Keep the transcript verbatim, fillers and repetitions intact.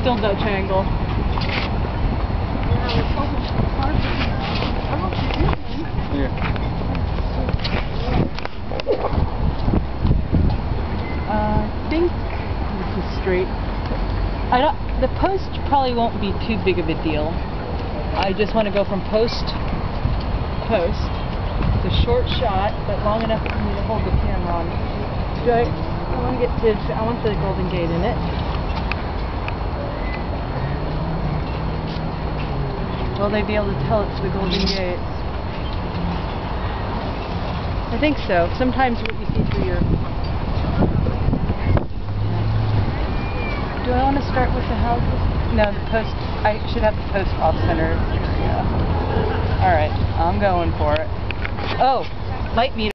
still Dutch angle. Here. Uh, I think this is straight. I don't. The post probably won't be too big of a deal. I just want to go from post to post. It's a short shot, but long enough for me to hold the camera on. Do I? I want to get to. I want the Golden Gate in it. Will they be able to tell it's the Golden Gate? I think so. Sometimes what you see through your... Do I want to start with the houses? No, the post... I should have the post off-center area. Alright, I'm going for it. Oh! Light meter.